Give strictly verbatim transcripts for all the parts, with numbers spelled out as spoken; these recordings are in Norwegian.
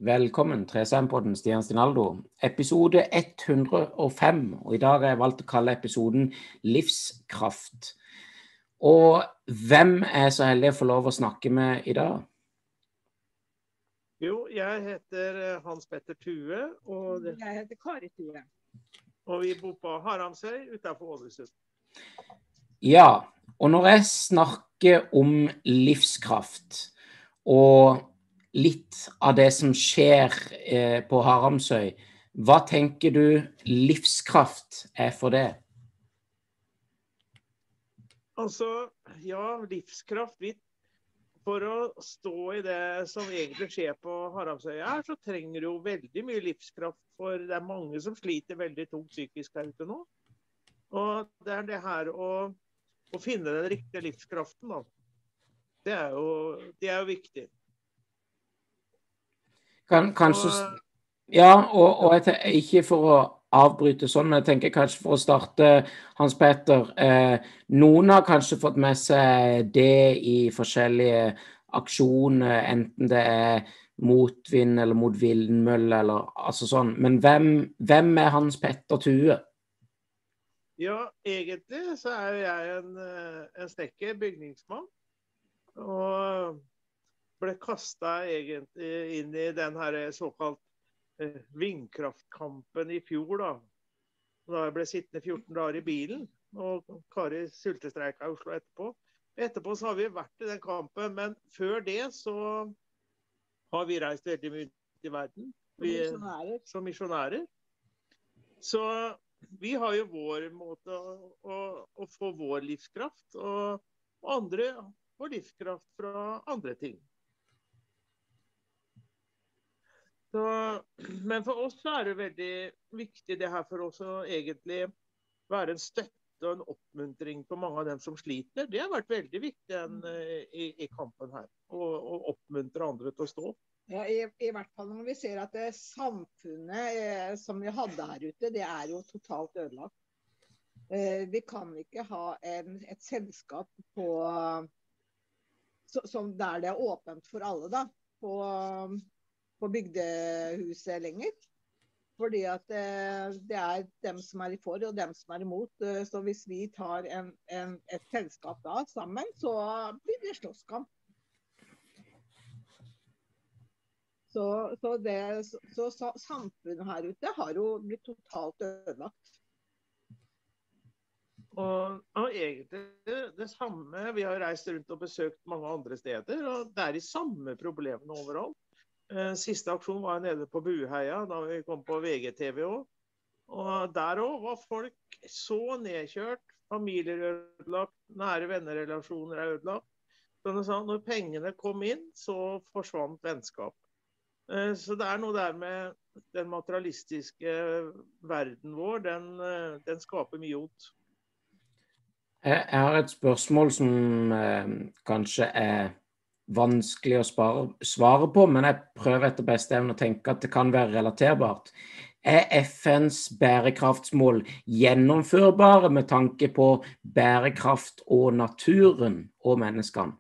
Velkommen til Tresheim-podden, Stian Stinaldo. Episode ett hundre og fem, og i dag har jeg valgt å kalle episoden Livskraft. Og hvem er så heldig å få lov å snakke med i dag? Jo, jeg heter Hans Petter Thue, og det... jeg heter Kari Thue. Og vi bor på Haramsøy, utenfor Ålesund. Ja, og når jeg snakker om livskraft, og litt av det som skjer eh, på Haramsøy, hva tenker du livskraft er for det? Altså, ja, livskraft, vi, for å stå i det som egentlig skjer på Haramsøy her, så trenger du jo veldig mye livskraft, for det er mange som sliter veldig tungt psykisk her ute nå. Og det er det her å, å finne den riktige livskraften, da. Det er jo, det er jo viktig. Kan, kanskje, ja, og, og jeg, ikke for å avbryte sånn, men jeg tenker kanskje for å starte, Hans Petter, eh, noen har kanskje fått med seg det i forskjellige aksjoner, enten det er motvind eller mot vindmølle, eller altså sånn, men hvem, hvem er Hans Petter Thue? Ja, egentlig så er jeg en, en snekker, bygningsmann, og ble kastet egentlig inn i den her såkalt eh, vindkraftkampen i fjor da. Da jeg ble sittende fjorten dager i bilen, og Kari sultestreika i Oslo etterpå. Etterpå så har vi vært i den kampen, men før det så har vi reist veldig mye i verden. Vi, som misjonærer. Så vi har jo vår måte å, å, å få vår livskraft, og, og andre får livskraft fra andre ting. Så, men for oss er det veldig viktig det her for oss å egentlig være en støtte og en oppmuntring på mange av dem som sliter. Det har vært veldig viktig en, i, i kampen her, å oppmuntre andre til å stå. Ja, i, i hvert fall når vi ser at det samfunnet eh, som vi hadde her ute, det er jo totalt ødelagt. Eh, vi kan ikke ha en, et selskap på, så, som der det er åpent for alle da, på... på bygdehuset lenger, fordi at det, det er dem som er i for og dem som er imot, så hvis vi tar en, en, et selskap da sammen, så blir det slåsskamp. Så, så, det, så, så samfunnet her ute har jo blitt totalt ødelagt. Og, og egentlig det, det samme, vi har reist rundt og besøkt mange andre steder, og det er de samme problemene overalt. Siste aksjon var nede på Buheia, da vi kom på V G T V også. Og der også var folk så nedkjørt, familier ødelagt, nære vennerelasjoner er ødelagt. Så når pengene kom inn, så forsvant vennskap. Så det er noe der med den materialistiske verden vår, den, den skaper mye ondt. Jeg har et spørsmål som eh, kanskje er vanskelig å spare, svare på, men jeg prøver etter beste evne å tenke at det kan være relaterbart. Er F N's bærekraftsmål gjennomførbare med tanke på bærekraft og naturen og menneskene?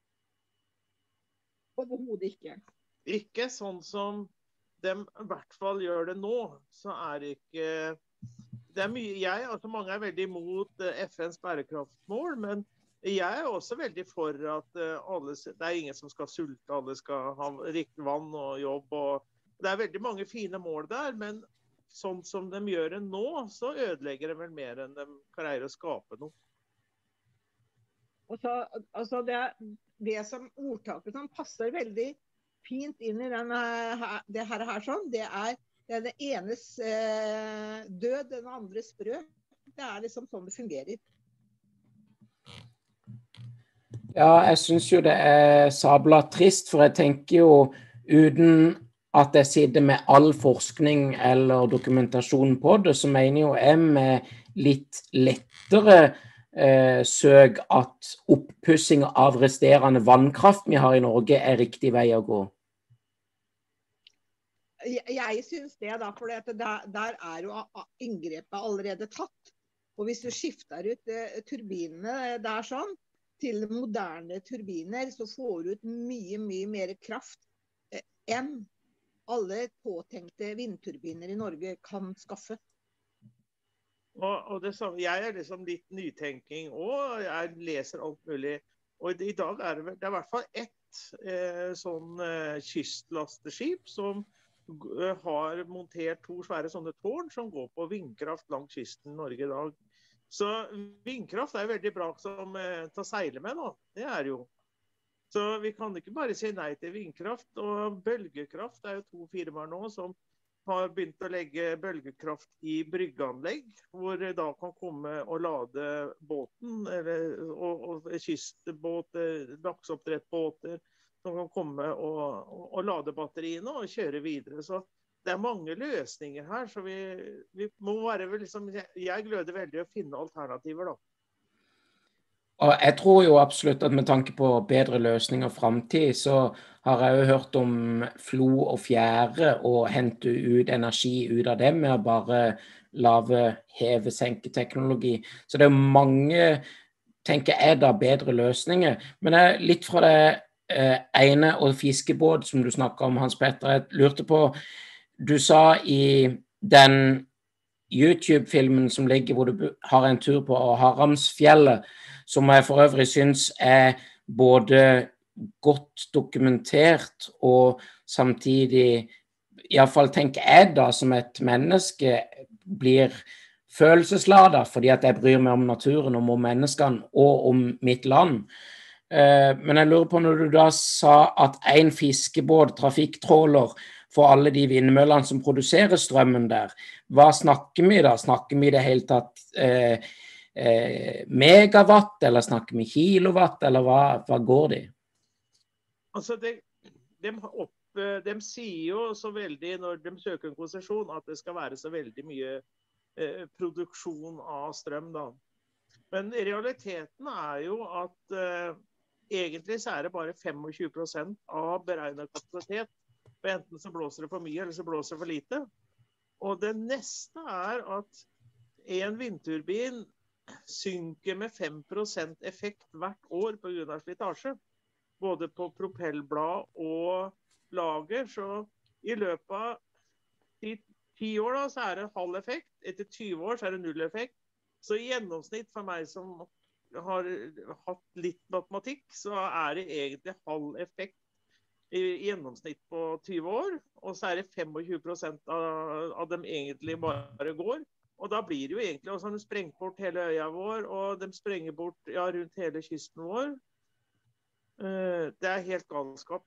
Overhodet ikke. Ikke sånn som de i hvert fall gjør det nå, så er det ikke... Det er mye, jeg, altså mange er veldig imot F N's bærekraftsmål, men jeg er også veldig for at alle, det er ingen som skal sulte, alle skal ha riktig vann og jobb. Og det er veldig mange fine mål der, men sånn som de gjør det nå, så ødelegger de vel mer enn de greier å skape noe. Og så, altså det, det som ordtaket som passer veldig fint inn i denne, det her, her sånn, det er, det er det enes eh, død, den andres brød. Det er liksom sånn det fungerer. Ja, jeg synes jo det er sabla trist, for jeg tenker jo uten at jeg sitter med all forskning eller dokumentasjon på det, så mener jo jeg med litt lettere eh, søk at oppussing av resterende vannkraft vi har i Norge er riktig vei å gå. Jeg, jeg synes det da, for der, der er jo inngrepet allerede tatt. Og hvis du skifter ut eh, turbinene der sånn, til moderne turbiner, så får du ut mye, mye mer kraft eh, enn alle påtenkte vindturbiner i Norge kan skaffe. Og, og det samme, jeg er liksom litt nytenking, og jeg leser alt mulig. Og i dag er det, vel- det er i hvert fall ett eh, sånn eh, kystlasteskip som g- har montert to svære sånne tårn som går på vindkraft langs kysten i Norge i dag. Så vindkraft er veldig bra som eh, til å seile med nå. Det er det jo. Så vi kan ikke bare si nei til vindkraft. Og bølgekraft er jo to firmaer nå som har begynt å legge bølgekraft i bryggeanlegg, hvor det da kan komme og lade båten, eller, og, og kystbåter, lakseoppdrettbåter, som kan komme og, og, og lade batteriene og kjøre videre. Så det er mange løsninger her, så vi, vi må være vel liksom, jeg, jeg gløder veldig å finne alternativer da. Og jeg tror jo absolutt at med tanke på bedre løsninger og fremtid, så har jeg jo hørt om flo og fjære og hente ut energi ut av det med å bare lave heve-senke-teknologi. Så det er mange, tenker jeg da, bedre løsninger. Men jeg, litt fra det eh, ene og fiskebåt som du snakket om, Hans Petter, jeg lurte på, du sa i den YouTube-filmen som ligger hvor du har en tur på Haramsfjellet, som jeg for øvrig synes er både godt dokumentert og samtidig, i hvert fall tenker jeg da, som et menneske blir følelsesladet, fordi at jeg bryr meg om naturen, om menneskene og om mitt land. Eh, men jeg lurer på når du da sa at en fiskebåt, trafikktråler, for alle de vindmøllene som produserer strømmen der, hva snakker vi da? Snakker vi i det hele tatt eh, eh, megawatt, eller snakker vi kilowatt, eller hva, hva går det i? Altså, de, de, opp, de sier jo så veldig, når de søker en konsesjon, at det skal være så veldig mye eh, produksjon av strøm da. Men realiteten er jo at eh, egentlig så er det bare tjuefem prosent av beregnet kapasitet. For enten så blåser det for mye, eller så blåser det for lite. Og det neste er at en vindturbin synker med fem prosent effekt hvert år på grunn av slitasje. Både på propellblad og lager. Så i løpet av ti år da, så er det halv effekt. Etter tyve år så er det null effekt. Så i gjennomsnitt for meg som har hatt litt matematikk, så er det egentlig halv effekt i gjennomsnitt på tyve år, og så er det tjuefem prosent av, av dem egentlig bare går. Og da blir det jo egentlig, altså de sprenger bort hele øya vår, og de sprenger bort ja, rundt hele kysten vår. Uh, det er helt galskap.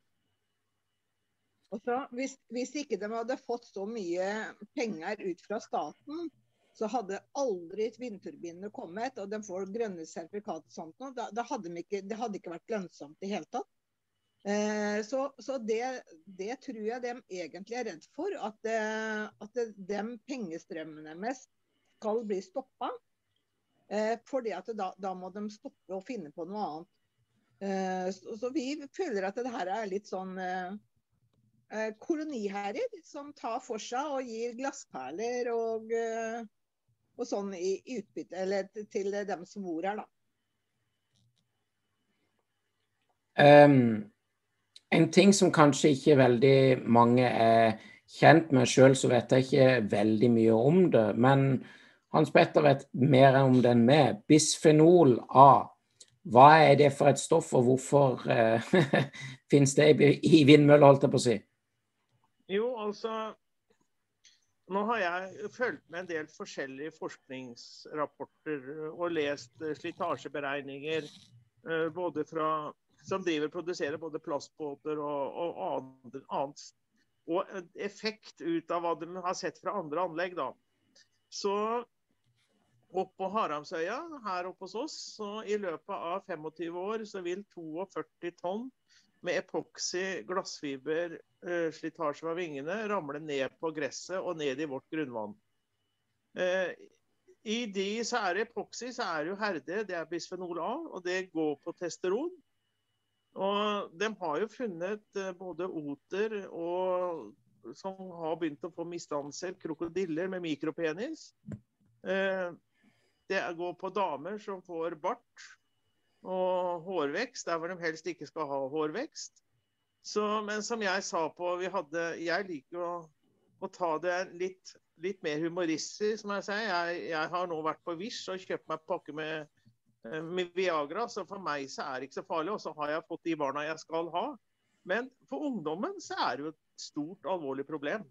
Og så, hvis, hvis ikke de hadde fått så mye penger ut fra staten, så hadde aldri vindturbinene kommet, og de får grønne sertifikat og sånt, da, da hadde de ikke, det hadde ikke vært lønnsomt i hele tatt. Eh, så så det, det tror jeg de egentlig er redd for, at, det, at det, de pengestrømmene mest skal bli stoppet, eh, fordi at det, da, da må de stoppe og finne på noe annet. Eh, så, så vi føler at det her er litt sånn eh, koloniherrer som tar for seg og gir glassperler og, eh, og sånn i, i utbytte, eller til dem som bor her da. Um. En ting som kanskje ikke veldig mange er kjent med, selv så vet jeg ikke veldig mye om det, men Hans Petter vet mer om det enn meg. Bisfenol A, hva er det for et stoff, og hvorfor eh, finnes det i vindmøller, holdt jeg på å si? Jo, altså, nå har jeg følt med en del forskjellige forskningsrapporter og lest slitasjeberegninger, både fra som driver produserer både plastbåter og, og annet, annet. Og effekt ut av hva de har sett fra andre anlegg da. Så opp på Haramsøya, her oppe hos oss, så i løpet av tjuefem år så vil førti to tonn med epoxy glassfiber eh, slitasje av vingene ramle ned på gresset og ned i vårt grunnvann. Eh, I de så er det epoxy, så er det jo herde, det er bisfenol A, og det går på testosteron. Og de har jo funnet både oter og, som har begynt å få misdannelser, krokodiller med mikropenis. Det går på damer som får bart og hårvekst, der hvor de helst ikke skal ha hårvekst. Så, men som jeg sa på, vi hadde, jeg liker å, å ta det litt, litt mer humoristisk, som jeg sier. Jeg, jeg har nå vært på Wish og kjøpt meg pakke med, med Viagra, så for meg så er det ikke så farlig, og så har jeg fått de barna jeg skal ha. Men for ungdommen så er det jo et stort, alvorlig problem.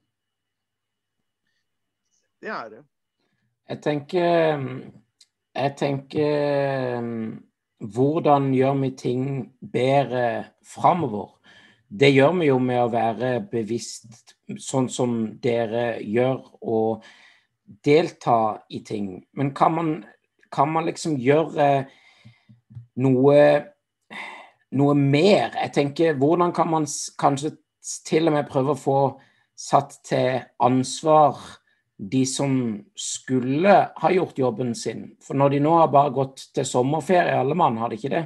Det er det. Jeg tenker, jeg tenker, hvordan gjør vi ting bedre fremover? Det gjør vi jo med å være bevisst, sånn som dere gjør, og delta i ting. Men kan man, kan man liksom gjøre noe, noe mer? Jeg tenker, hvordan kan man kanskje til og med prøve å få satt til ansvar de som skulle ha gjort jobben sin? For når de nå har bare gått til sommerferie, alle mann, har de ikke det?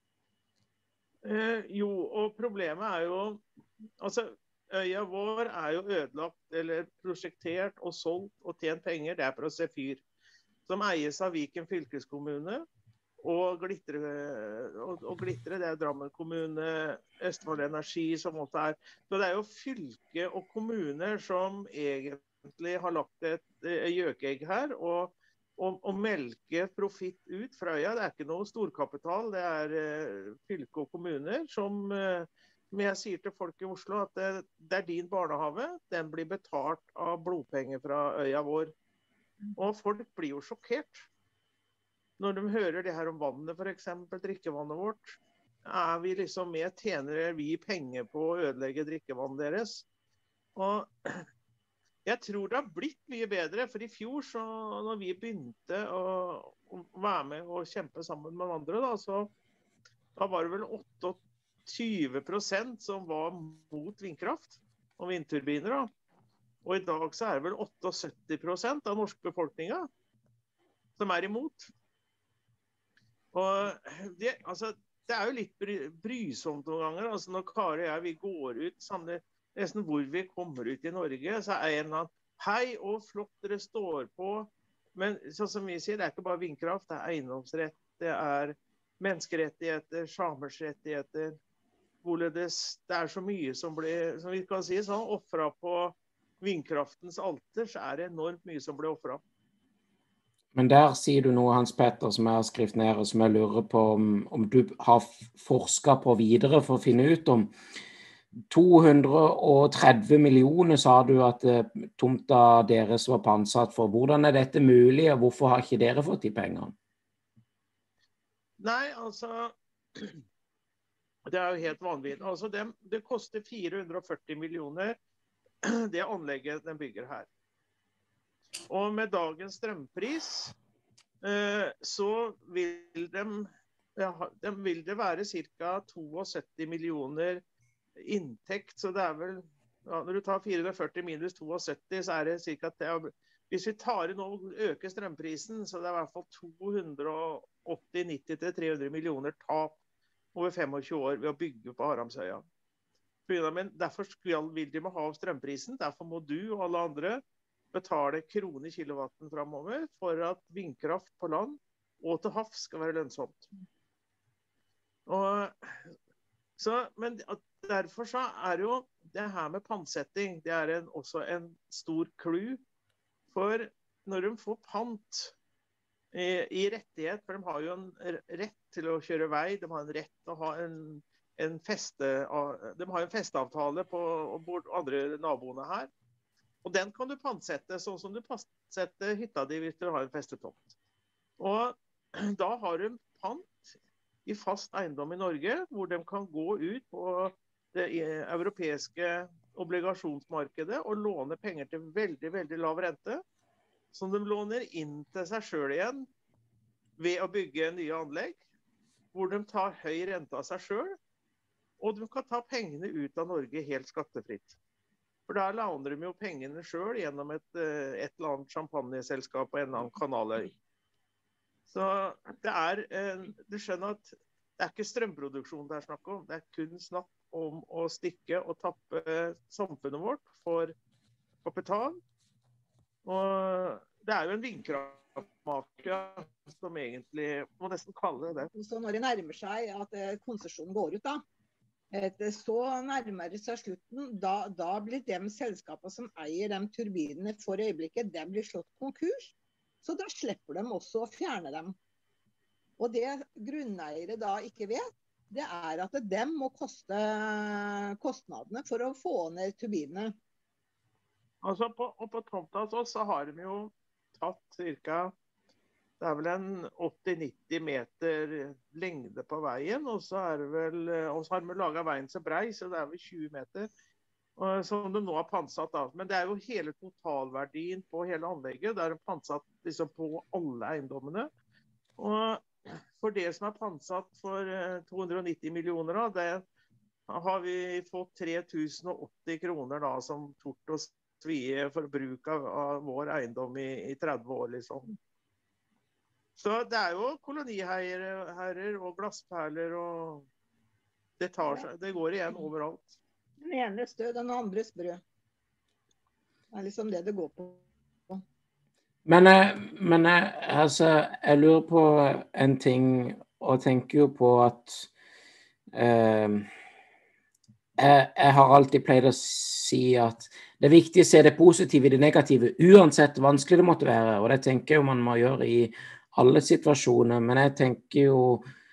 Eh, jo, og problemet er jo, altså øya vår er jo ødelagt, eller prosjektert og solgt og tjent penger, det er for å se fyr, som eies av Viken fylkeskommune, og Glitre, og, og Glitre, det er Drammen kommune, Østfold Energi som også er, så det er jo fylke og kommuner som egentlig har lagt et gjøkegg her, og, og, og melke profitt ut fra øya. Det er ikke noe storkapital, det er uh, fylke og kommuner som, uh, som jeg sier til folk i Oslo, at det, det er din barnehave, den blir betalt av blodpenger fra øya vår. Og folk blir jo sjokkert. Når de hører det her om vannet, for eksempel, drikkevannet vårt, er vi liksom med, tjener vi penger på å ødelegge drikkevannet deres. Og jeg tror det har blitt mye bedre, for i fjor, så når vi begynte å, å være med og kjempe sammen med andre, da, så da var det vel tjueåtte prosent som var mot vindkraft og vindturbiner. Da. Og i dag så er det vel syttiåtte prosent av norsk befolkningen som er imot. Og det, altså, det er jo litt bry, brysomt noen ganger. Altså, når Kari og jeg, vi går ut, samme, nesten hvor vi kommer ut i Norge, så er en eller annen, hei og flott dere står på. Men sånn som vi sier, det er ikke bare vindkraft, det er eiendomsrett, det er menneskerettigheter, samers rettigheter. Hvorledes, det er så mye som blir, som vi kan si, sånn, offret på vindkraftens alter, så er det enormt mye som blir offret. Men der sier du noe, Hans Petter, som jeg har skrevet ned, og som jeg lurer på om, om du har forsket på videre for å finne ut om. to hundre og tretti millioner sa du at uh, tomta deres var pantsatt for. Hvordan er dette mulig, og hvorfor har ikke dere fått de pengene? Nei, altså, det er jo helt vanlig. Altså, det, det koster fire hundre og førti millioner, det anlegget den bygger her. Og med dagens strømpris, eh, så vil, dem, ja, dem vil det være ca. syttito millioner inntekt. Så det er vel, ja, når du tar fire hundre og førti minus syttito, så er det ca. Hvis vi tar inn og øker strømprisen, så det er i hvert fall to hundre og åtti, nitti til tre hundre millioner tap over femogtjue år ved å bygge på Haramsøya. Men derfor vil de ha av strømprisen, derfor må du og alle andre betale kroner kilowatten fremover for at vindkraft på land og til havs skal være lønnsomt. Og, så, men derfor så er jo det her med pantsetting, det er en, også en stor clou, for når de får pant i, i rettighet, for de har jo en rett til å kjøre vei, de har en rett til å ha en, en feste, de har en festeavtale på andre naboene her, og den kan du pantsette, sånn som du pantsetter hytta di hvis du har en festetomt. Og da har du pant i fast eiendom i Norge, hvor de kan gå ut på det europeiske obligasjonsmarkedet og låne penger til veldig, veldig lav rente, som de låner inn til seg selv igjen ved å bygge nye anlegg, hvor de tar høy rente av seg selv, og de kan ta pengene ut av Norge helt skattefritt. For da låner de jo pengene selv gjennom et, et eller annet champagneselskap på en eller annen kanaløy. Så det er, du skjønner at det er ikke strømproduksjon det er snakk om, det er kun snakk om å stikke og tappe samfunnet vårt for kapital. Og det er jo en vindkraftmafia som egentlig må nesten kalle det det. Så når det nærmer seg at konsesjonen går ut da, Et, så nærmere seg slutten, da, da blir de selskapene som eier de turbinene for øyeblikket, de blir slått konkurs. Så da slipper de også å fjerne dem. Og det grunneiere da ikke vet, det er at de må koste kostnadene for å få ned turbinene. Altså på, og på tomta hos oss så har de jo tatt cirka, det er vel en åtti til nitti meter lengde på veien, og så er det vel, og så har de laget veien så brei, så det er vel tjue meter, og, som de nå har pantsatt av. Men det er jo hele totalverdien på hele anlegget, det er pantsatt liksom på alle eiendommene. Og for det som er pantsatt for to hundre og nitti millioner da, det har vi fått tre tusen og åtti kroner da, som tort og svie for bruk av, av vår eiendom i, i tretti år liksom. Så det er jo koloniherrer og glassperler, og det, tar seg, det går igjen overalt. Den enes død, den andres brød. Det er liksom det det går på. Men, men altså, jeg lurer på en ting, og tenker jo på at eh, jeg, jeg har alltid pleid å si at det er viktig å se det positive i det negative, uansett hvor vanskelig det måtte være, og det tenker jeg jo man må gjøre i alle situasjoner, men jeg tenker jo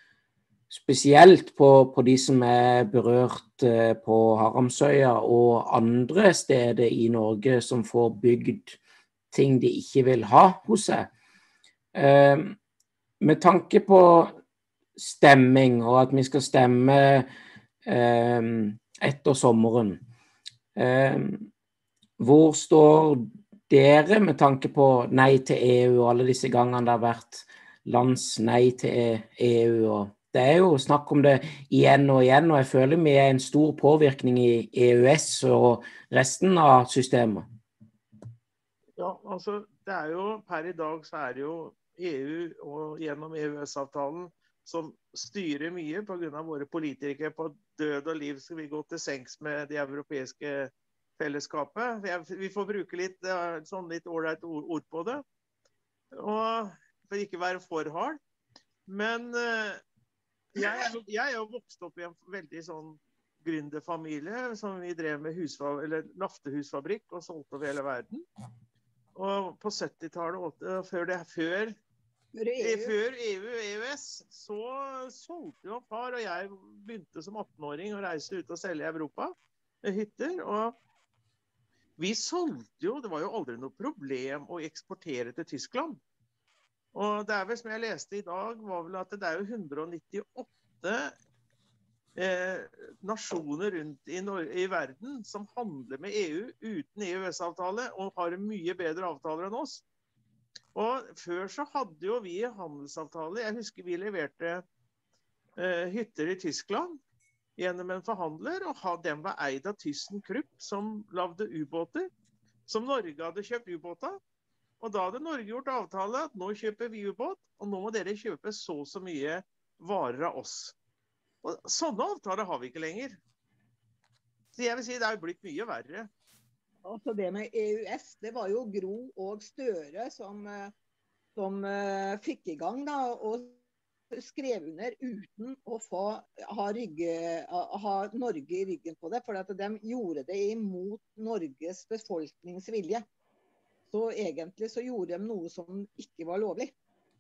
spesielt på, på de som er berørt eh, på Haramsøya og andre steder i Norge som får bygd ting de ikke vil ha hos seg. Eh, med tanke på stemming, og at vi skal stemme eh, etter sommeren, eh, hvor står dere med tanke på nei til E U og alle disse gangene det har vært lands nei til E U, og det er jo snakk om det igjen og igjen, og jeg føler vi er en stor påvirkning i E U S og resten av systemet. Ja, altså det er jo, per i dag så er det jo E U og gjennom E U S-avtalen som styrer mye på grunn av våre politikere på død og liv, så vi går til sengs med de europeiske fellesskapet. Vi får bruke litt, sånn litt ordentlig ord på det, og for ikke være for hard. Men jeg er, jo, jeg er jo vokst opp i en veldig sånn gründerfamilie, som vi drev med husfab, eller laftehusfabrikk og solgte over hele verden. Og på syttitallet, før det, før, før E U og E U S, så solgte jo far og jeg begynte som atten-åring å reise ut og selge i Europa med hytter, og vi solgte jo, det var jo aldri noe problem å eksportere til Tyskland. Og det er vel som jeg leste i dag, var vel at det er jo hundre og nittiåtte eh, nasjoner rundt i, i verden som handler med E U uten E U S-avtale, og har mye bedre avtaler enn oss. Og før så hadde jo vi handelsavtaler. Jeg husker vi leverte eh, hytter i Tyskland gjennom en forhandler, og den var eid av ThyssenKrupp, som lavde ubåter, som Norge hadde kjøpt ubåter. Og da hadde Norge gjort avtale at nå kjøper vi ubåt, og nå må dere kjøpe så så mye varer av oss. Og sånne avtaler har vi ikke lenger. Så jeg vil si det er blitt mye verre. Altså det med E U S, det var jo Gro og Støre som, som uh, fikk i gang da, og skrev under uten å få ha, rygge, ha Norge i ryggen på det, for at de gjorde det imot Norges befolknings vilje. Så egentlig så gjorde de noe som ikke var lovlig.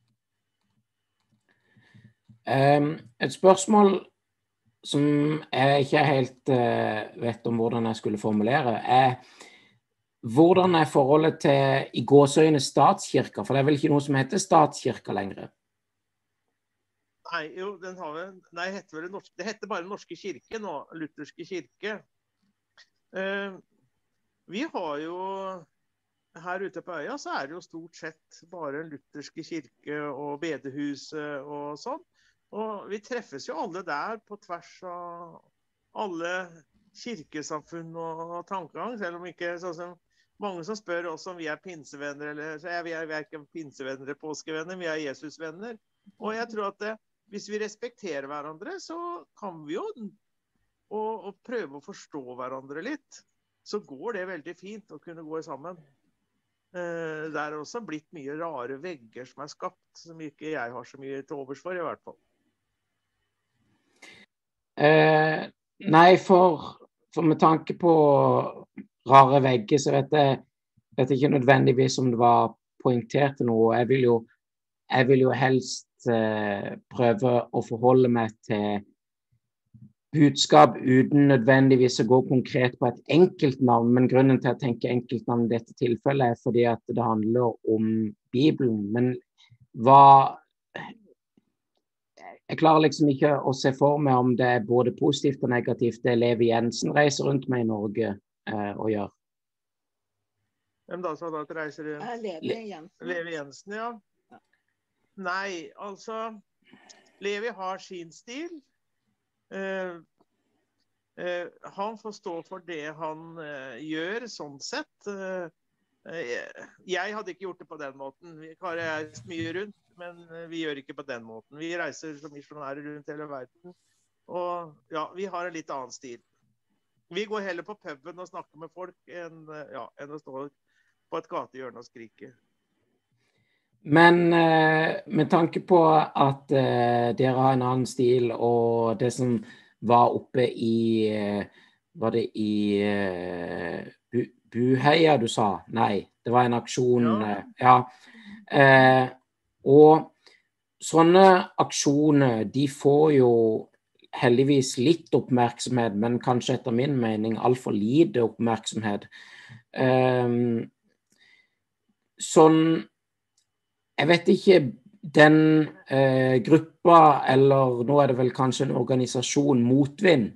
Um, et spørsmål som jeg ikke helt uh, vet om hvordan jeg skulle formulere, er hvordan er forholdet til i gåseøyne statskirker? For det er vel ikke noe som heter statskirker lenger? Nei, jo, den har vi, nei, heter vel det, norske, det heter bare Norske kirke nå, Lutherske kirke. Eh, vi har jo, her ute på øya, så er det jo stort sett bare Lutherske kirke og bedehuset og sånn. Og vi treffes jo alle der på tvers av alle kirkesamfunn og tankegang, selv om ikke sånn som mange som spør oss om vi er pinsevenner, eller så er vi, er, vi er ikke pinsevenner eller påskevenner, vi er Jesusvenner. Og jeg tror at det, hvis vi respekterer hverandre, så kan vi jo og, og prøve å forstå hverandre litt. Så går det veldig fint å kunne gå sammen. Eh, det er også blitt mye rare vegger som er skapt, som ikke jeg har så mye til overs for i hvert fall. Eh, Nei, for, for med tanke på rare vegger, så vet jeg, vet jeg ikke nødvendigvis om det var poengtert noe. Jeg vil jo, jeg vil jo helst eh, prøve å forholde meg til budskap uten nødvendigvis å gå konkret på et enkeltnavn, men grunnen til at jeg tenker enkeltnavn i dette tilfellet er fordi at det handler om Bibelen. Men hva... Jeg klarer liksom ikke å se for meg om det er både positivt og negativt det Levi Jensen reiser rundt med i Norge eh, og gjør. Hvem da sa da at reiser rundt? Levi Jensen. Levi Jensen, ja. Nei, altså, Levi har sin stil. Uh, uh, han får stå for det han uh, gjør, sånn sett. Uh, uh, jeg hadde ikke gjort det på den måten. Vi har reist mye rundt. Men vi gjør ikke på den måten. Vi reiser som misjonærer rundt hele verden. Og ja, vi har en litt annen stil. Vi går heller på puben og snakker med folk enn, ja, enn å stå på et gatehjørne og skrike. Men eh, med tanke på at eh, dere har en annen stil, og det som var oppe i, eh, var det i eh, Bu Buheia du sa? Nei, det var en aksjon. Ja. Eh, ja. Eh, Og sånne aksjoner, de får jo heldigvis litt oppmerksomhet, men kanskje etter min mening alt for lite oppmerksomhet. Um, sånn, jeg vet ikke, den uh, gruppa, eller nå er det vel kanskje en organisasjon, Motvind.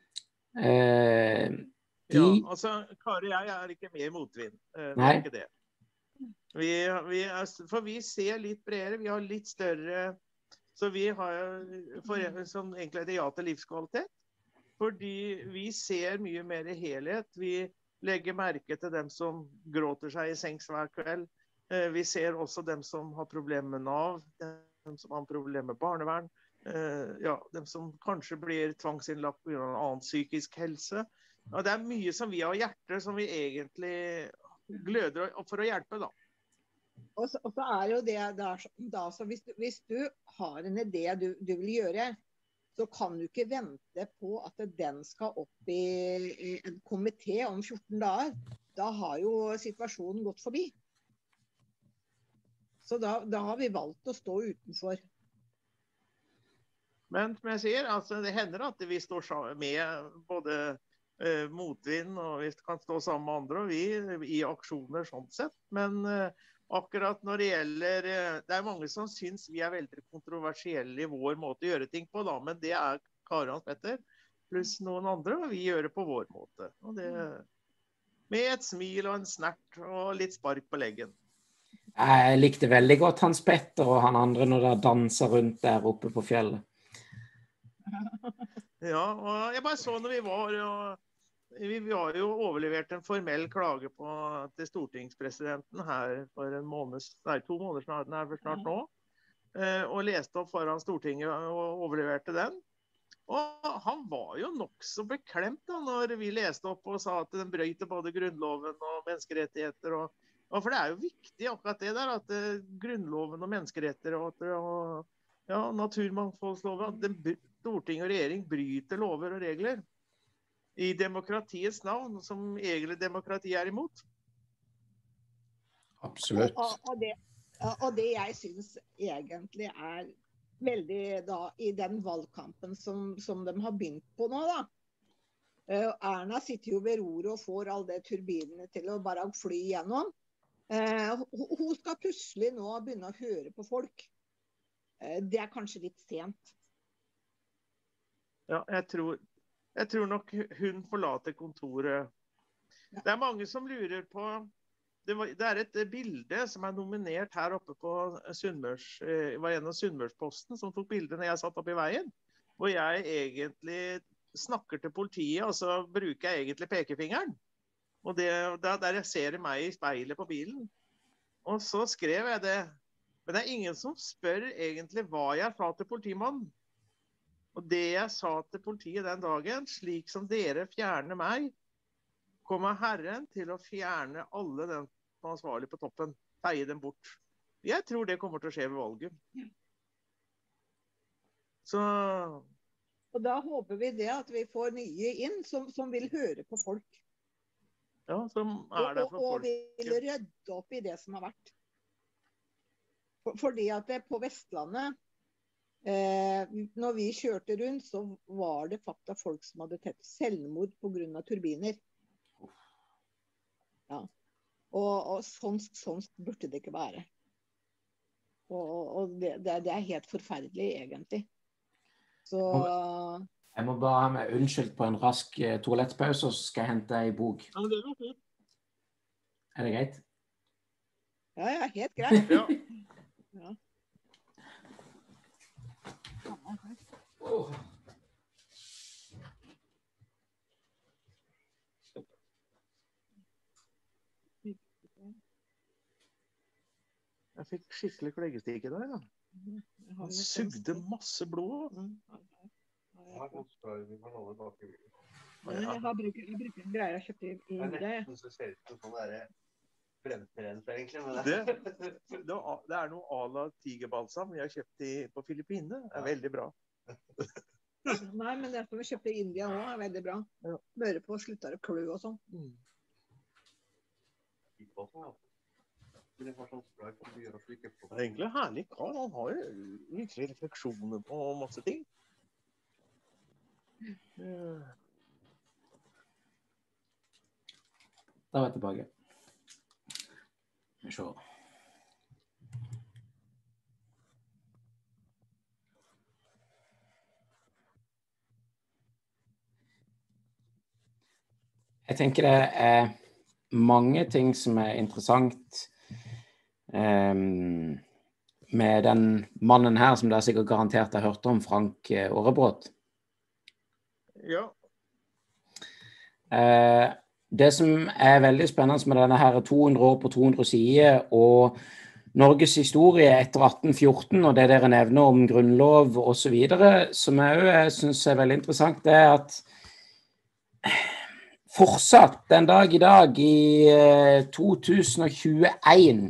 Uh, de... Ja, altså, Kari og jeg er ikke med i Motvind. Uh, det er ikke det. Vi, vi er, for vi ser litt bredere, vi har litt større, så vi har for, som egentlig er det ja til livskvalitet, fordi vi ser mye mer helhet. Vi legger merke til dem som gråter seg i sengs hver kveld. Vi ser også dem som har problemer med Nav, dem som har problemer med barnevern, ja, dem som kanskje blir tvangsinnlagt på grunn av annen psykisk helse. Og det er mye som vi har hjertet som vi egentlig gløder for å hjelpe da. Og så, og så er jo det der, da, så hvis du, hvis du har en idé du, du vil gjøre, så kan du ikke vente på at den skal opp i, i en komité om fjorten dager. Da har jo situasjonen gått forbi. Så da, da har vi valgt å stå utenfor. Men som jeg sier, altså, det hender at vi står sammen med både uh, Motvind, og vi kan stå sammen med andre, og vi i aksjoner sånn sett, men uh, akkurat når det gjelder, det er mange som synes vi er veldig kontroversielle i vår måte å gjøre ting på, da, men det er Kari og Petter, pluss noen andre, og vi gjør det på vår måte. Og det, med et smil og en snert og litt spark på leggen. Jeg likte veldig godt Hans Petter og han andre når de danser rundt der oppe på fjellet. Ja, og jeg bare så når vi var... og Vi, vi har jo overlevert en formell klage på, til stortingspresidenten her for en måned, nei, to måneder snart, nei, snart nå, eh, og leste opp foran Stortinget og overleverte den. Og han var jo nok så beklemt da, når vi leste opp og sa at den brøyte både grunnloven og menneskerettigheter. Og, og for det er jo viktig akkurat det der, at uh, grunnloven og menneskerettigheter og, og ja, naturmangfoldsloven, at Storting og regjering bryter lover og regler i demokratiets navn, som egentlig demokrati er imot. Absolutt. Og, og, det, og det jeg synes egentlig er veldig da, i den valgkampen som, som de har begynt på nå da. Uh, Erna sitter jo ved roret og får alle de turbinene til å bare fly igjennom. Uh, hun skal plutselig nå begynne å høre på folk. Uh, det er kanskje litt sent. Ja, jeg tror... Jeg tror nok hun forlater kontoret. Det er mange som lurer på... Det, var, det er et bilde som er nominert her oppe på Sunnmørs... Det var en av Sunnmørsposten som tok bildet når jeg satt opp i veien. Hvor jeg egentlig snakker til politiet, og så bruker jeg egentlig pekefingeren. Og det, der jeg ser meg i speilet på bilen. Og så skrev jeg det. Men det er ingen som spør egentlig hva jeg sa til politimannen. Og det jeg sa til politiet den dagen, slik som dere fjerner meg, kommer Herren til å fjerne alle den som er ansvarlig på toppen, feie dem bort. Jeg tror det kommer til å skje ved valget. Så... Og da håper vi det at vi får nye inn som, som vil høre på folk. Ja, som er der for og, og, og folk. vil rydde opp i det som har vært. For, fordi at det på Vestlandet, eh, når vi kjørte rundt, så var det faktisk folk som hadde tatt selvmord på grunn av turbiner. Ja. Og, og sånn, sånn burde det ikke være. Og, og det, det, det er helt forferdelig, egentlig. Så... Jeg må bare ha meg unnskyldt på en rask eh, toalettpause, og så skal jeg hente en bok. Ja, men det går fint. Er det greit? Ja, ja, helt greit. Ja. Ja. Oh. Jeg fikk skikkelig kleggestikk i dag, da. Han sugde masse blod. Jeg har brukt en greie jeg kjøpte i India. Det er nesten så ser ut som sånn der brentrenser, egentlig. Men det, det, det er noe à la tigerbalsam jeg har kjøpt i, på Filippinene. Det er veldig bra. Nei, men det som vi kjøpte i India også er veldig bra. Møre på slutter å klø og sånn. Mm. Det er egentlig herlig kar. Han har jo virkelig refleksjoner på masse ting. Ja. Da var jeg tilbake. Vi ser. Jeg tenker det er mange ting som er interessant um, med den mannen her, som dere sikkert garantert har hørt om, Frank Aarebrot. Ja. Uh, det som er veldig spennende med denne her to hundre år på to hundre sider, og Norges historie etter atten fjorten, og det dere nevner om grunnlov og så videre, som jeg, jeg synes er veldig interessant, det er at fortsatt den dag i dag, i to tusen og tjueen,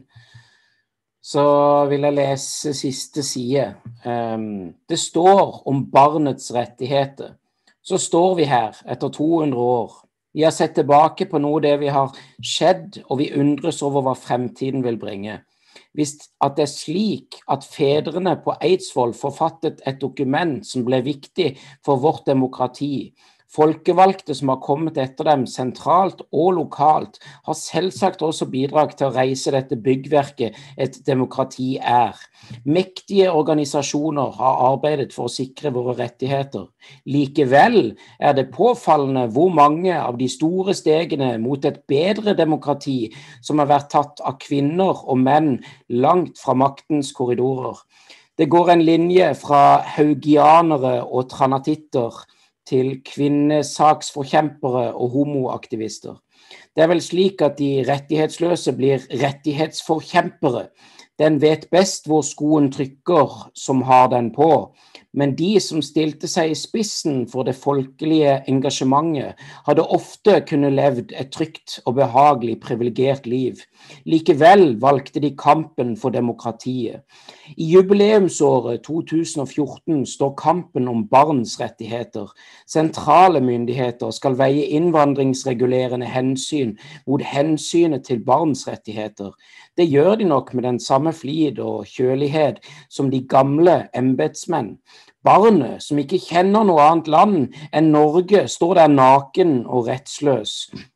så vil jeg lese siste side. Um, det står om barnets rettigheter. Så står vi her etter to hundre år. Vi har sett tilbake på noe det vi har skjedd, og vi undres over hva fremtiden vil bringe. Hvis at det er slik at fedrene på Eidsvoll forfattet et dokument som ble viktig for vårt demokrati, folkevalgte som har kommet etter dem sentralt og lokalt, har selvsagt også bidrag til å reise dette byggverket et demokrati er. Mektige organisasjoner har arbeidet for å sikre våre rettigheter. Likevel er det påfallende hvor mange av de store stegene mot et bedre demokrati som har vært tatt av kvinner og menn langt fra maktens korridorer. Det går en linje fra haugianere og tranatitter til kvinnesaksforkjempere og homoaktivister. Det er vel slik at de rettighetsløse blir rettighetsforkjempere. Den vet best hvor skoen trykker som har den på. Men de som stilte seg i spissen for det folkelige engasjementet, hadde ofte kunne levd et trygt og behagelig privilegert liv. Likevel valgte de kampen for demokratiet. I jubileumsåret to tusen og fjorten står kampen om barns rettigheter. Sentrale myndigheter skal veie innvandringsregulerende hensyn mot hensynet til barns rettigheter. Det gjør de nok med den samme flid og kjølighet som de gamle embetsmenn. Barnet, som ikke kjenner noe annet land enn Norge, står der naken og rettsløs.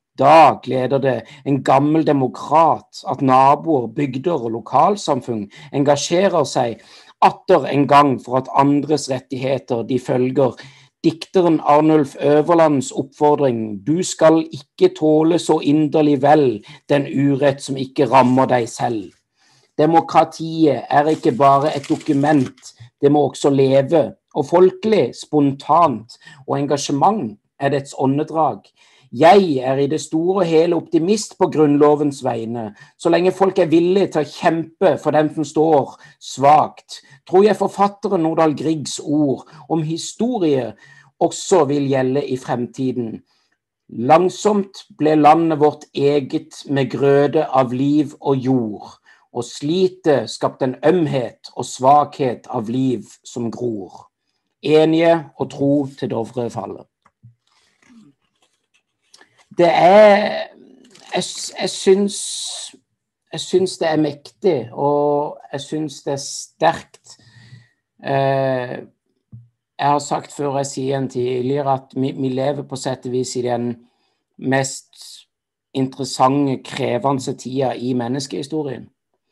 Da gleder det en gammel demokrat at naboer, bygder og lokalsamfunn engasjerer seg atter en gang for at andres rettigheter de følger. Dikteren Arnulf Øverlands oppfordring: du skal ikke tåle så inderlig vel den urett som ikke rammer deg selv. Demokratiet er ikke bare et dokument, det må også leve, og folkelig, spontant, og engasjement er dets åndedrag. Jeg er i det store og hele optimist på grunnlovens vegne, så lenge folk er villige til å kjempe for dem som står svagt. Tror jeg forfatteren Nordahl Griegs ord om historie også vil gjelde i fremtiden. Langsomt ble landet vårt eget med grøde av liv og jord, og slitet skapte en ømhet og svakhet av liv som gror. enige og tro til Dovre faller. Det er, jeg, jeg synes, jeg synes det er mektig, og jeg synes det er sterkt. Eh, jeg har sagt før, jeg sier en tidligere, at vi, vi lever på sett og vis i den mest interessante, krevende tida i menneskehistorien.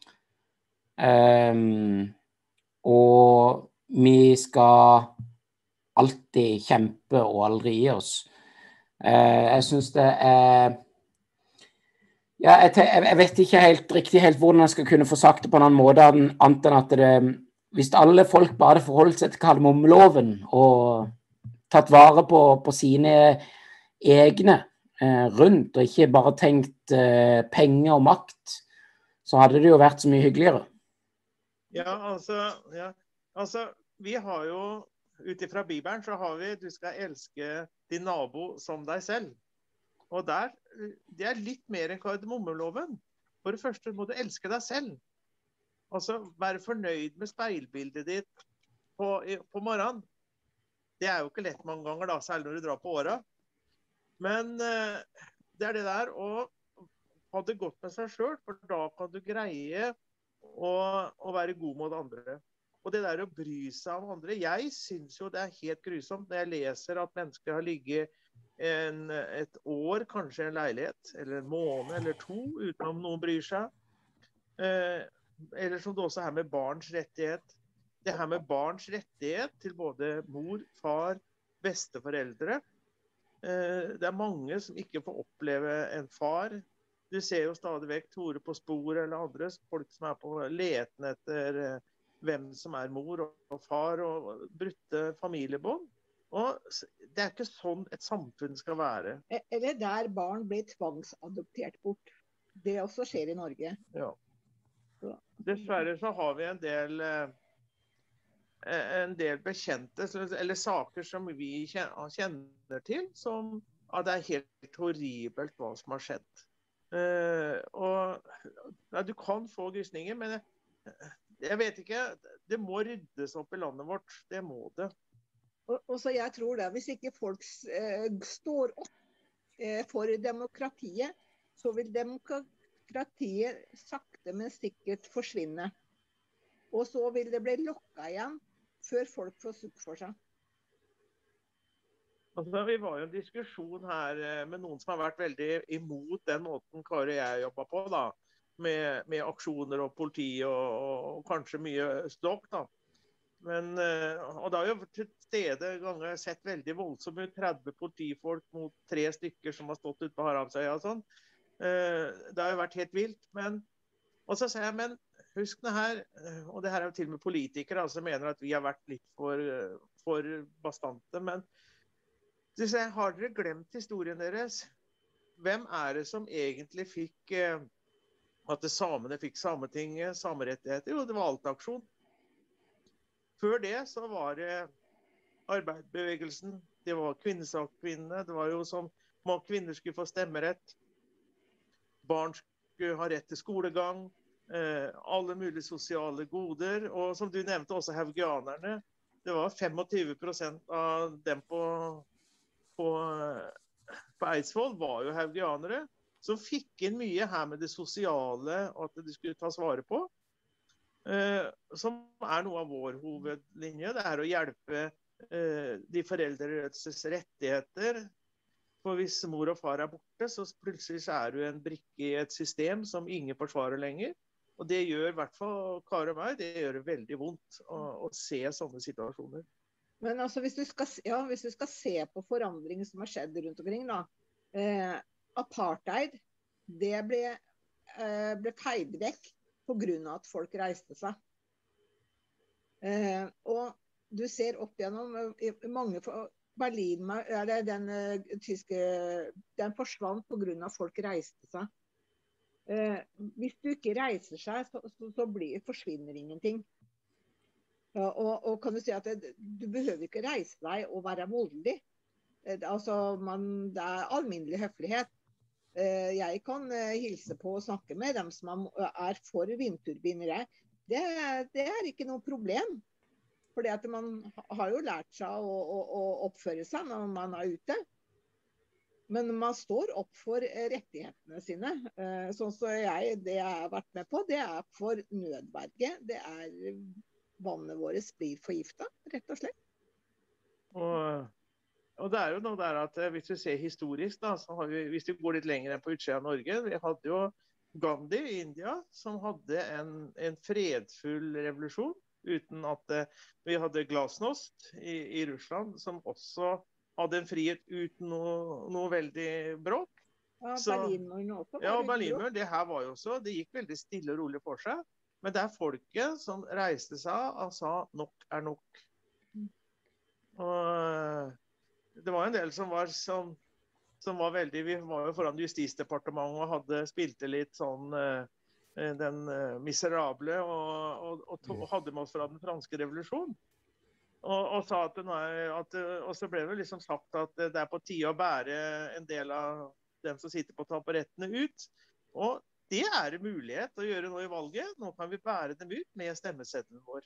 Um, og vi skal alltid kjempe og aldri gi oss. Uh, jeg synes det er ja, jeg, jeg vet ikke helt riktig helt hvordan jeg skal kunne få sagt det på en annen måte annet enn at det, hvis alle folk bare forholdt seg til kardemommeloven og tatt vare på, på sine egne uh, rundt og ikke bare tenkt uh, penger og makt, så hadde det jo vært så mye hyggeligere. Ja, altså, ja. altså vi har jo, utifra Bibelen så har vi, du skal elske din nabo som deg selv. Og der, det er litt mer enn kardemommeloven. For det første må du elske deg selv. Altså, være fornøyd med speilbildet ditt på, på morgenen. Det er jo ikke lett mange ganger da, særlig når du drar på året. Men uh, det er det der å ha det godt med seg selv, for da kan du greie å, å være god mot andre. Og det der å bry seg om andre, jeg synes jo det er helt grusomt når jeg leser at mennesker har ligget en, et år, kanskje en leilighet, eller en måned eller to, uten om noen bryr seg. Eh, eller som det også er med barns rettighet. Det her med barns rettighet til både mor, far, besteforeldre. Eh, det er mange som ikke får oppleve en far. Du ser jo stadig vekk Tore på spor eller andre, folk som er på leten etter eh, hvem som er mor og far og brutte familiebånd. Og det er ikke sånn et samfunn skal være. Eller der barn blir tvangsadoptert bort. Det også skjer i Norge. Ja. Dessverre så har vi en del, en del bekjente, eller saker som vi kjenner til, som ja, det er helt horribelt hva som har skjedd. Og ja, du kan få grysninger, men jeg, jeg vet ikke, det må ryddes opp i landet vårt. Det må det. Og, og så jeg tror det, hvis ikke folk eh, står opp eh, for demokratiet, så vil demokratiet sakte, men sikkert forsvinne. Og så vil det bli lukket igjen, før folk får sukk for seg. Altså, vi var jo en diskusjon her med noen som har vært veldig imot den måten Kari og jeg jobbet på, da. Med, med aksjoner og politi og, og, og kanskje mye stokk, da. Men, og det har jo til stede ganger sett veldig voldsomt ut, tretti politifolk mot tre stykker som har stått ute på Haramsøya og sånn. Det har jo vært helt vilt, men, og så sier jeg, men husk det her, og det her er jo til og med politikere, altså mener at vi har vært litt for, for bastante, men du sier, har dere glemt historien deres? Hvem er det som egentlig fikk, at det samene fikk sametinget, samerettigheter? Jo, det var Alta-aksjon. Før det så var det arbeidsbevegelsen, det var kvinnesakskvinnene, det var jo som kvinner skulle få stemmerett, barn skulle ha rett til skolegang, eh, alle mulige sosiale goder, og som du nevnte også haugianerne, det var tjuefem prosent av dem på, på, på Eidsvoll var jo haugianere, som fikk inn mye her med det sosiale, og at det skulle tas vare på. Uh, som er noe av vår hovedlinje, det er å hjelpe uh, de foreldres rettigheter. For hvis mor og far er borte, så plutselig så er du en brikke i et system som ingen forsvarer lenger. Og det gjør i hvert fall Kari og meg, det gjør det veldig vondt å, å se sånne situasjoner. Men altså, hvis du skal, ja, hvis du skal se på forandringen som har skjedd rundt omkring, da. Eh, apartheid, det ble, eh, ble feid vekk på grunn av at folk reiste seg. Eh, og du ser opp gjennom i mange Berlin, eller den uh, tyske, den forsvant på grunn av at folk reiste seg. Eh, hvis du ikke reiser seg, så, så, så blir, forsvinner ingenting. Ja, og, og kan du si at det, du behøver ikke reise deg og være voldelig. Eh, altså, man, det er alminnelig høflighet. Jeg kan hilse på og snakke med dem som er for vindturbiner. Det, det er ikke noe problem. Fordi at man har jo lært seg å, å, å oppføre seg når man er ute. Men man står opp for rettighetene sine. Sånn som jeg, det jeg har vært med på, det er for nødverge. Det er vannet vårt blir forgiftet, rett og slett. Og, og det er jo noe der at hvis vi ser historisk, da, så har vi, hvis vi går litt lenger enn på utsiden av Norge, vi hadde jo Gandhi i India, som hadde en, en fredfull revolusjon, uten at uh, vi hadde glasnost i, i Russland, som også hadde en frihet uten noe, noe veldig bråk. Ja, Så, Berlinmuren også. ja, Berlinmuren, det her var jo også, det gikk veldig stille og rolig for seg, men det er folket som reiste seg og sa nok er nok. Mm. Og det var en del som var som som var veldig, vi var jo foran Justisdepartementet og hadde spilte litt sånn eh, den eh, miserable og, og, og, to, og hadde med oss fra den franske revolusjonen. Og, og, sa at, nei, at, og så ble det liksom sagt at det er på tide å bære en del av dem som sitter på taburettene ut. Og det er en mulighet å gjøre nå i valget. Nå kan vi bære dem ut med stemmeseddelen vår.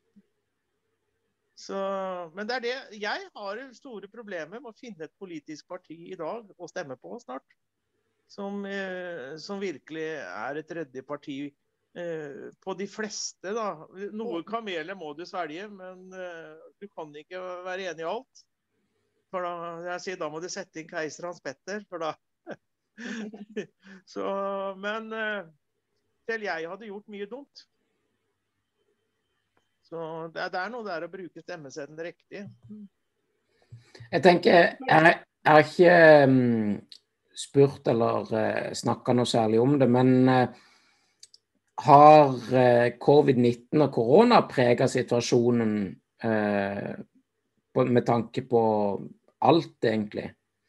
Så, men det er det, jeg har store problemer med å finne et politisk parti i dag å stemme på snart, som, eh, som virkelig er et ryddig parti eh, på de fleste. Da. Noe kameler må du svelge, men eh, du kan ikke være enig i alt. For da, jeg sier, da må du sette inn keiser Hans Petter, for da. Så, men eh, selv jeg hadde gjort mye dumt. Så det er, det er noe der å bruke stemmeseddelen riktig. Jeg tenker, jeg har ikke um, spurt eller uh, snakket noe særlig om det, men uh, har uh, covid nitten og korona preget situasjonen uh, på, med tanke på alt egentlig?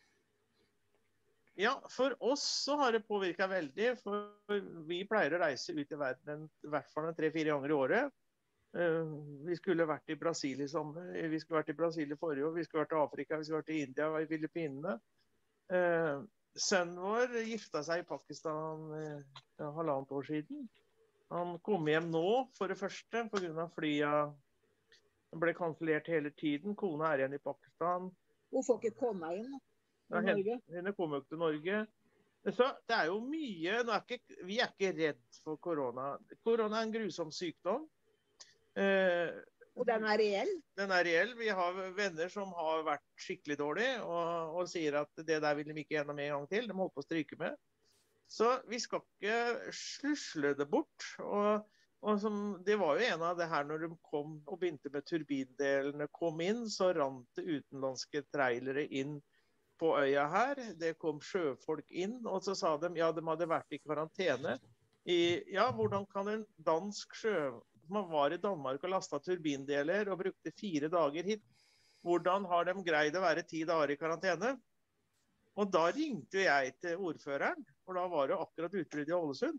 Ja, for oss så har det påvirket veldig, for vi pleier å reise ut i verden i hvert fall tre-fire ganger i året. Uh, vi skulle vært i Brasil i sommer, vi skulle vært i Brasil i forrige år, vi skulle vært i Afrika, vi skulle vært i India og i Filippinene. Uh, sønnen vår gifta seg i Pakistan uh, ja, halvannet år siden. Han kom hjem nå for det første på grunn av flyet. Han ble kansellert hele tiden. Kona er igjen i Pakistan. Hun får ikke komme inn i ja, Norge. Henne, henne kommer jo ikke til Norge. Så det er jo mye, er ikke, vi er ikke redd for korona. Korona er en grusom sykdom. Uh, og den er reell? Den er reell. Vi har venner som har vært skikkelig dårlige og, og sier at det der vil de ikke gjennom en gang til. De holder på å stryke med. Så vi skal ikke slusle det bort. Og, og som, det var jo en av det her når de kom og begynte med turbindelene kom inn, så rant det utenlandske trailere inn på øya her. Det kom sjøfolk inn, og så sa de, ja, de hadde vært i karantene. I, ja, hvordan kan en dansk sjø... Man var i Danmark og lastet turbindeler og brukte fire dager hit. Hvordan har de greid å være ti dager i karantene? Og da ringte jeg til ordføreren, for da var det akkurat utbrudd i Ålesund.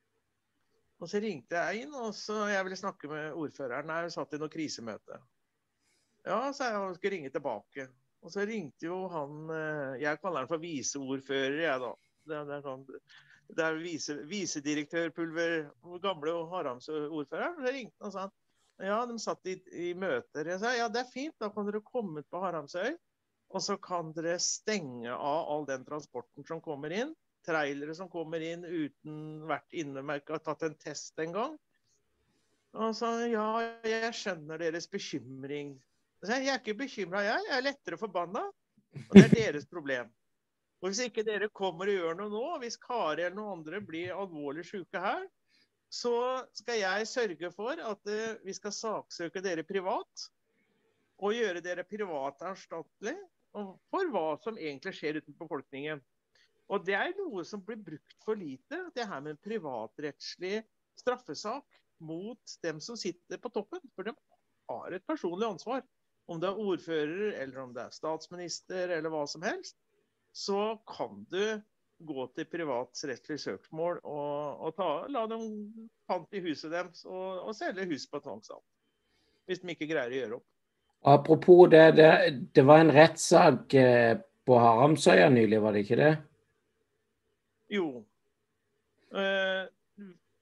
Og så ringte jeg inn, og så jeg ville snakke med ordføreren. Jeg satt i noe krisemøte. Ja, så jeg skulle ringe tilbake. Og så ringte jo han, jeg kaller han for viseordfører, jeg da. Det, det er sånn... Det er vise, visedirektør Pulver, gamle Haramsøy-ordføreren. Så ringte han og sa, ja, de satt i, i møter. Jeg sa, ja, det er fint, da kan dere komme ut på Haramsøy, og så kan dere stenge av all den transporten som kommer inn. Trailere som kommer inn uten vært inne med, har tatt en test en gang. Og så, ja, jeg skjønner deres bekymring. Så jeg, jeg er ikke bekymret, jeg. Jeg er lettere forbannet, og det er deres problem. Og hvis ikke dere kommer og gjør noe nå, hvis Kari eller noen andre blir alvorlig syke her, så skal jeg sørge for at uh, vi skal saksøke dere privat, og gjøre dere privat erstattelig for hva som egentlig skjer uten befolkningen. Og det er noe som blir brukt for lite, det her med en privatrettslig straffesak mot dem som sitter på toppen, for de har et personlig ansvar. Om det er ordfører, eller om det er statsminister, eller hva som helst, så kan du gå til privatsrettslig søksmål og, og ta, la dem pant i huset deres og, og selge hus på tvangssalg, hvis de ikke greier å gjøre opp. Apropos det, det, det var en rettssak på Haramsøya nylig, var det ikke det? Jo. Eh,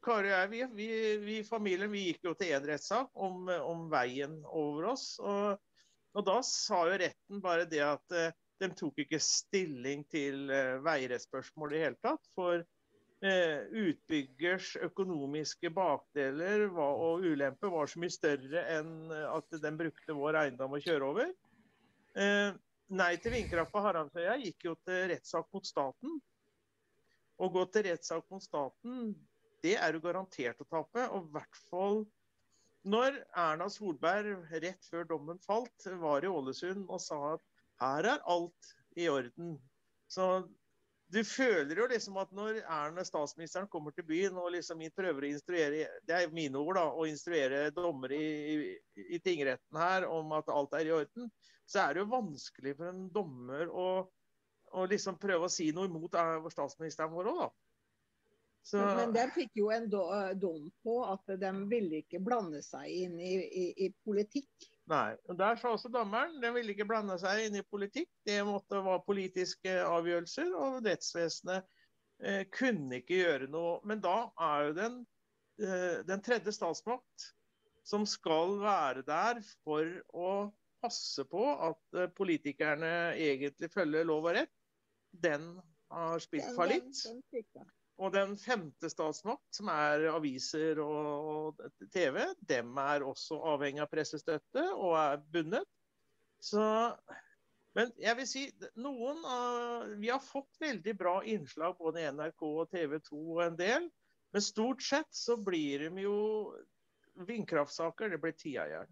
Kari og jeg, vi, vi, vi i familien, vi gikk jo til en rettssak om, om veien over oss, og, og da sa jo retten bare det at uh, de tok ikke stilling til uh, veirettsspørsmål i hele tatt, for uh, utbyggers økonomiske bakdeler var, og ulempe var så mye større enn at de brukte vår eiendom å kjøre over. Uh, nei til vindkraft på Haramsøya gikk jo til rettssak mot staten, og gå til rettssak mot staten, det er jo garantert å tape, og i hvert fall når Erna Solberg rett før dommen falt, var i Ålesund og sa at her er alt i orden. Så du føler jo liksom at når Erna statsministeren kommer til byen og liksom prøver å instruere, det er mine ord da, å instruere dommer i, i, i tingretten her om at alt er i orden, så er det jo vanskelig for en dommer å og liksom prøve å si noe imot vår statsministeren vår også, da. Så... Men, men de fikk jo en do, dom på at de ville ikke blande seg inn i, i, i politikk. Nei, og der sa også dommeren, de ville ikke blande seg inn i politikk. Det måtte være politiske avgjørelser, og rettsvesenet eh, kunne ikke gjøre noe. Men da er jo den, eh, den tredje statsmakt som skal være der for å passe på at eh, politikerne egentlig følger lov og rett, den har spilt fallitt. Den, den, den og den femte statsmakt, som er aviser og, og T V, dem er også avhengig av pressestøtte og er bundet. Så, men jeg vil si, noen av, vi har fått veldig bra innslag både i N R K og T V to og en del, men stort sett så blir de jo vindkraftsaker, det blir tida igjen.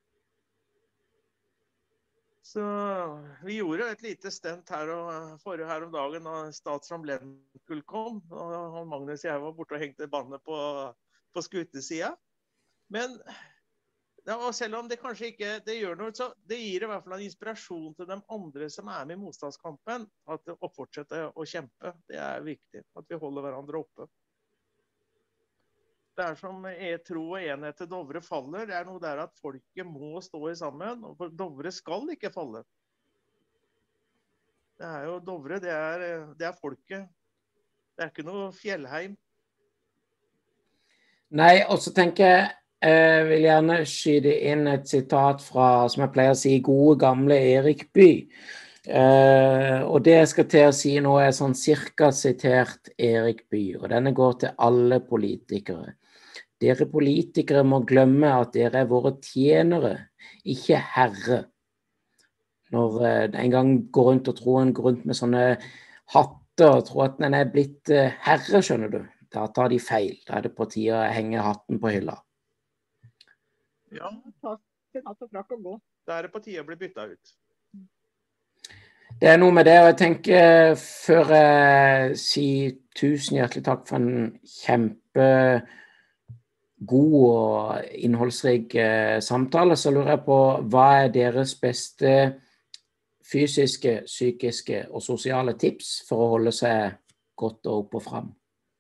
Så vi gjorde et lite stent her og forrige her om dagen da Statsråd Lehmkuhl kom, og Magnus og jeg var borte og hengte bandet på, på skutesida. Men ja, selv om det kanskje ikke det gjør noe, så det gir i hvert fall en inspirasjon til de andre som er med i motstandskampen, at å fortsette å kjempe. Det er viktig, at vi holder hverandre oppe. Det er som er tro og enhet til Dovre faller. Det er noe der at folket må stå i sammen, og Dovre skal ikke falle. Det er jo Dovre, det er, det er folket. Det er ikke noe fjellheim. Nei, og så tenker jeg, jeg vil gjerne skyde inn et sitat fra, som jeg pleier å si, gode gamle Erik Bye. Uh, og det jeg skal til å si nå er sånn cirka sitert Erik Bye, og denne går til alle politikere. Dere politikere må glemme at dere er våre tjenere, ikke herre. Når uh, en gang går rundt og tror en går rundt med sånne hatter og tror at den er blitt uh, herre, skjønner du. Da tar de feil. Da er det på tide å henge hatten på hylla. Ja, da er det på tide å bli byttet ut. Det er noe med det, og jeg tenker før jeg sier tusen hjertelig takk for en kjempe god og innholdsrik eh, samtale, så lurer jeg på hva er deres beste fysiske, psykiske og sosiale tips for å holde seg godt og opp og frem?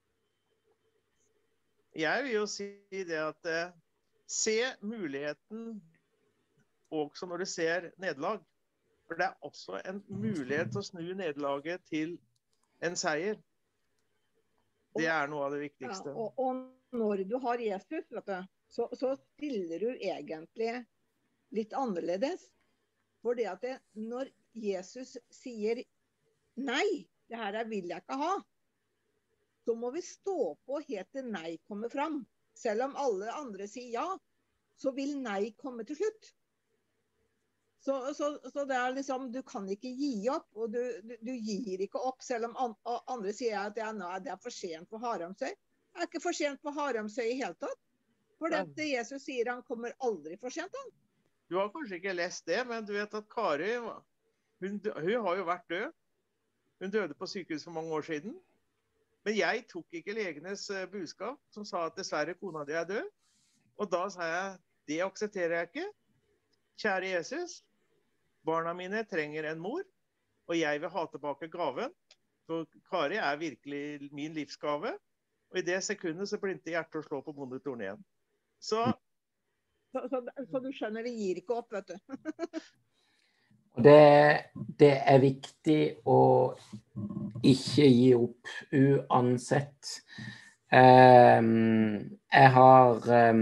Jeg vil jo si det at eh, se muligheten også når du ser nederlag. For det er også en mulighet til å snu nederlaget til en seier. Det er noe av det viktigste. Ja, og, og når du har Jesus, vet du, så, så stiller du egentlig litt annerledes. For det at det, når Jesus sier nei, det her vil jeg ikke ha, så må vi stå på helt til nei kommer fram. Selv om alle andre sier ja, så vil nei komme til slutt. Så, så, så det er liksom, du kan ikke gi opp, og du, du, du gir ikke opp, selv om an, andre sier at det er, nei, det er for sent på Haramsøy. Det er ikke for sent på Haramsøy i hele tatt. For det at Jesus sier han kommer aldri for sent. Han. Du har kanskje ikke lest det, men du vet at Kari, hun, hun har jo vært død. Hun døde på sykehus for mange år siden. Men jeg tok ikke legenes budskap, som sa at dessverre kona di er død. Og da sa jeg, det aksepterer jeg ikke. Kjære Jesus, barna mine trenger en mor, og jeg vil ha tilbake gaven. Så Kari er virkelig min livsgave. Og i det sekundet så begynte hjertet å slå på monitoren igjen. Så... Så, så, så du skjønner, det gir ikke opp, vet du. det, det er viktig å ikke gi opp uansett Um, jeg har um,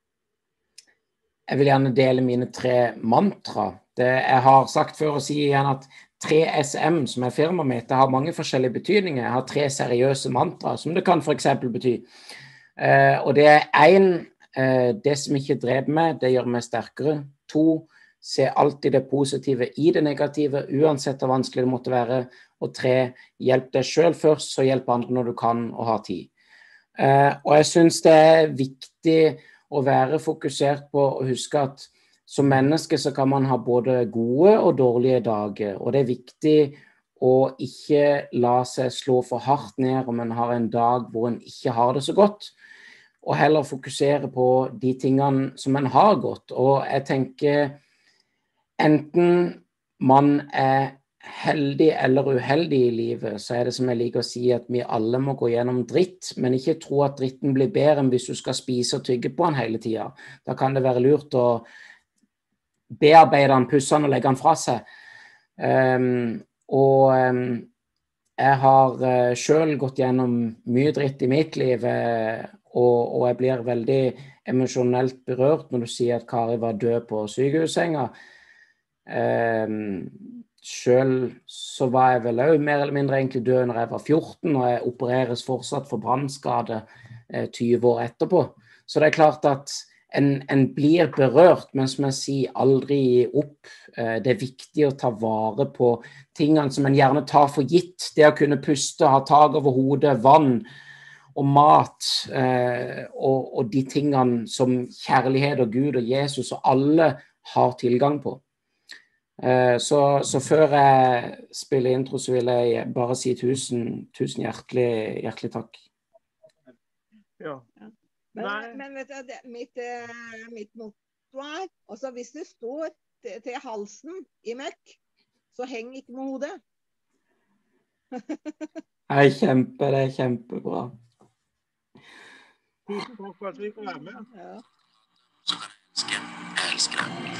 Jeg vil gjerne dele mine tre mantra. Det, jeg har sagt før og sier igjen at tre S M, som er firmaet mitt, det har mange forskjellige betydninger. Jeg har tre seriøse mantra, som det kan for eksempel bety. Uh, og det er en, uh, det som ikke dreper meg, det gjør meg sterkere. To, se alltid det positive i det negative, uansett hvor vanskelig det måtte være. Og tre, hjelp deg selv først, så hjelp andre når du kan og har tid. Uh, og jeg synes det er viktig å være fokusert på å huske at som menneske så kan man ha både gode og dårlige dager, og det er viktig å ikke la seg slå for hardt ned om man har en dag hvor man ikke har det så godt, og heller fokusere på de tingene som man har godt. Og jeg tenker enten man er heldig eller uheldig i livet, så er det som jeg liker å si at vi alle må gå gjennom dritt, men ikke tro at dritten blir bedre enn hvis du skal spise og tygge på den hele tiden. Da kan det være lurt å bearbeide den, pusse den og legge den fra seg. Um, og um, jeg har uh, selv gått gjennom mye dritt i mitt liv, uh, og, og jeg blir veldig emosjonelt berørt når du sier at Kari var død på sykehussenga. Um, Selv så var jeg vel også mer eller mindre egentlig død når jeg var fjorten, og jeg opereres fortsatt for brannskade eh, tyve år etterpå. Så det er klart at en, en blir berørt, men som jeg sier, aldri opp. Eh, det er viktig å ta vare på tingene som en gjerne tar for gitt. Det å kunne puste, ha tak over hodet, vann og mat, eh, og, og de tingene som kjærlighet og Gud og Jesus og alle har tilgang på. Så, så før jeg spiller intro, så vil jeg bare si tusen, tusen hjertelig, hjertelig takk. Ja. Men, men vet du, det, mitt, mitt motto er, altså hvis det står til, til halsen i møkk, så heng ikke med hodet. Jeg kjemper, det er kjempebra. Tusen takk for at vi kan være med. Ja. Jeg elsker det.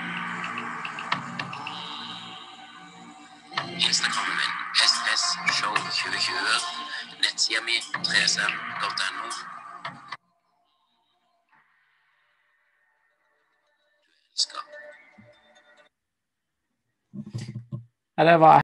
Instagrammen min, S S Show tjue tjue, nettsida mi, tre s m punktum no. Du elsker. Ja, det var